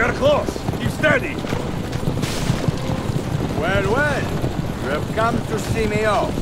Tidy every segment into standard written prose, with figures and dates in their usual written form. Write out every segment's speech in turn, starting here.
are close. Keep steady. Well, well. You have come to see me off.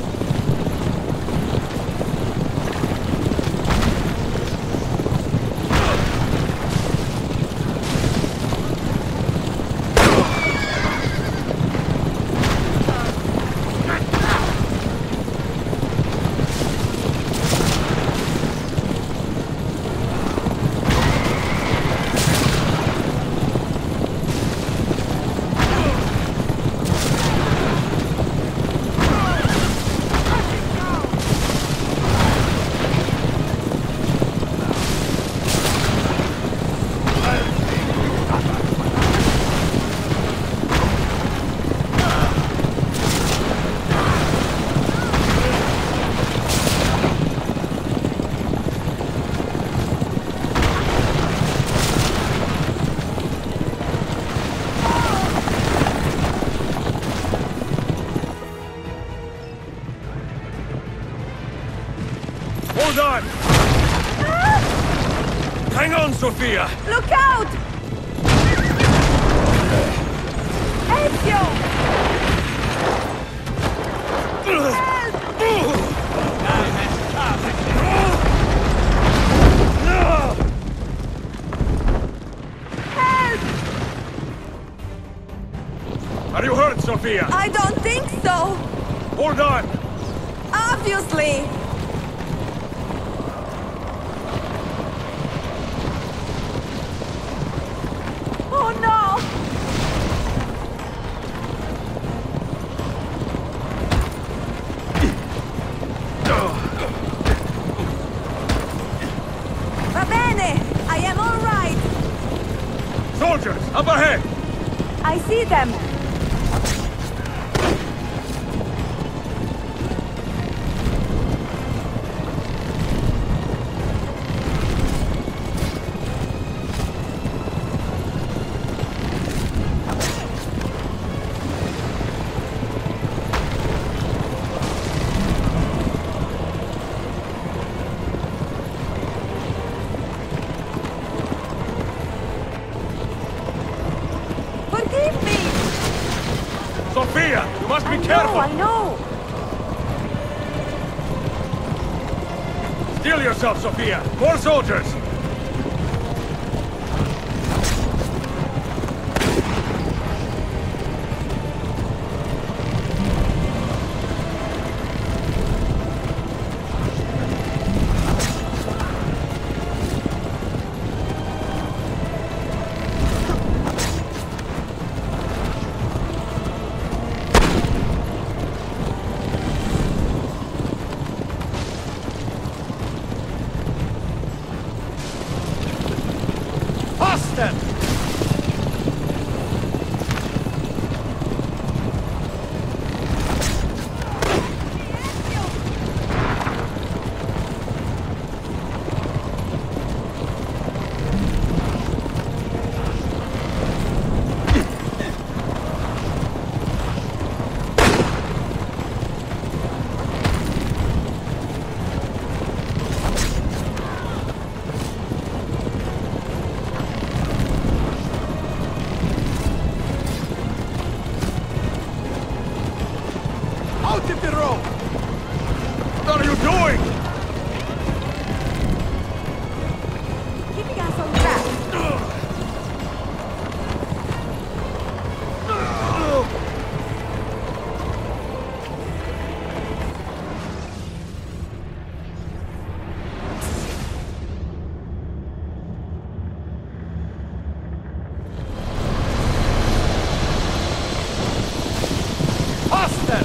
Hold on! Hang on, Sophia! Look out! Ezio! Help! Are you hurt, Sophia? I don't think so! Hold on! Obviously! Oh no! Va bene! I am all right! Soldiers, up ahead! I see them! Forgive me! Sophia, you must be I careful! know! Steel yourself, Sophia! More soldiers! Fasten! Out of the road! What are you doing? Keeping us on track. Fasten!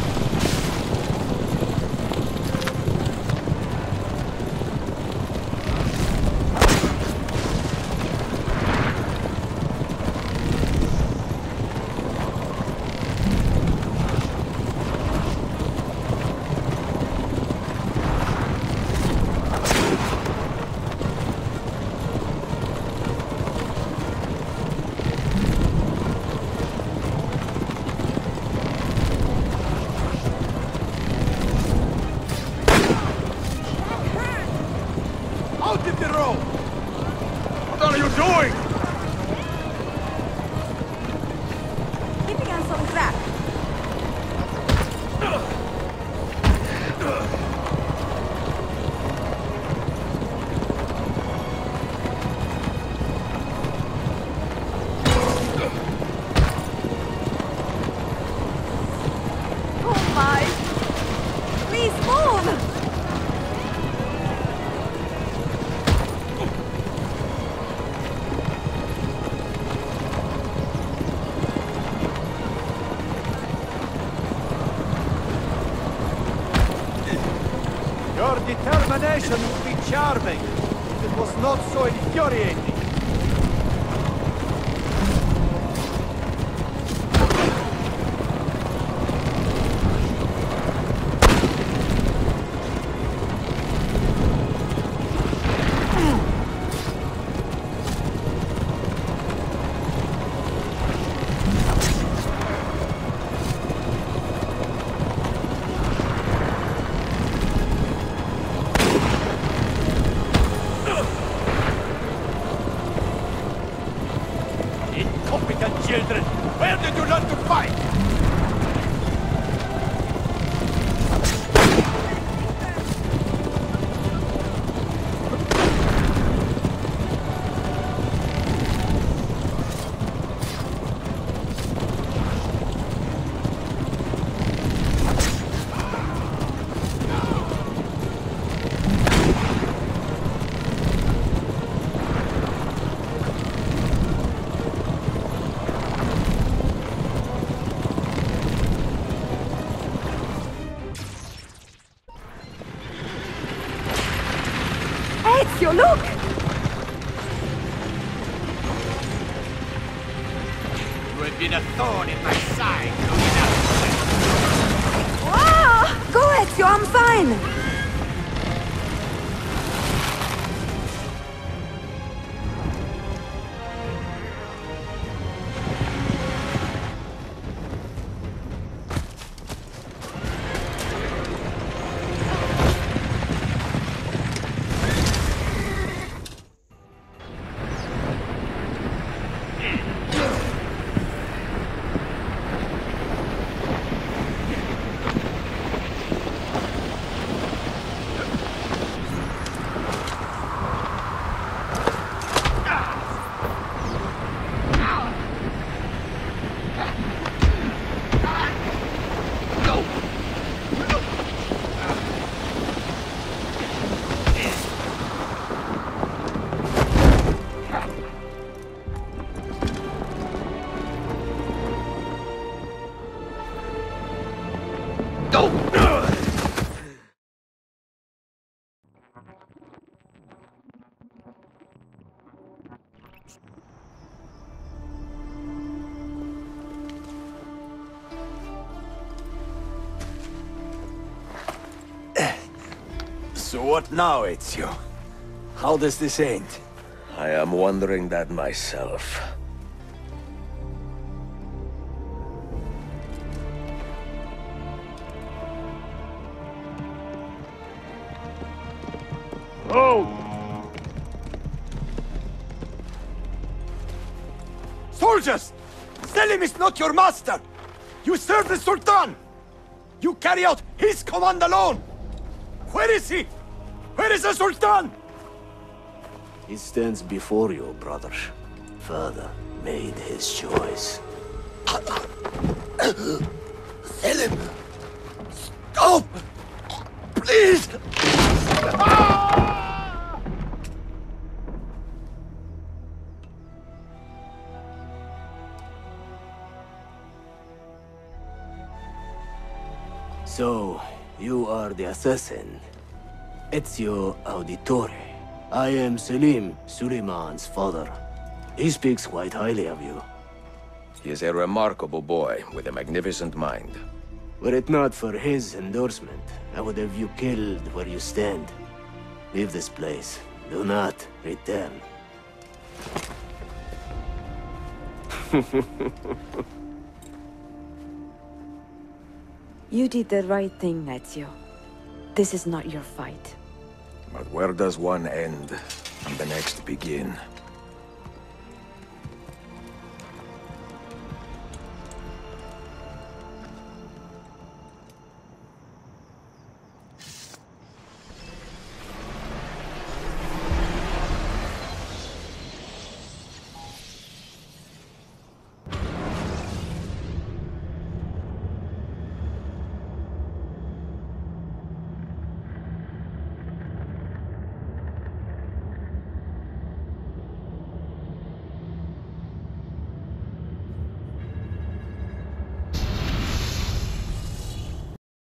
Your determination would be charming if it was not so infuriating. Incompetent children! Where did you learn to fight? Ezio, look! You have been a thorn in my side long enough. Wow! Go, Ezio, I'm fine! So what now, Ezio? How does this end? I am wondering that myself. Oh! Soldiers! Selim is not your master! You serve the Sultan! You carry out his command alone! Where is he? Where is the Sultan? He stands before you, brother. Father made his choice. Selim! Stop! Please! So, you are the assassin. Ezio Auditore. I am Selim, Suleiman's father. He speaks quite highly of you. He is a remarkable boy with a magnificent mind. Were it not for his endorsement, I would have you killed where you stand. Leave this place. Do not return. You did the right thing, Ezio. This is not your fight. But where does one end and the next begin?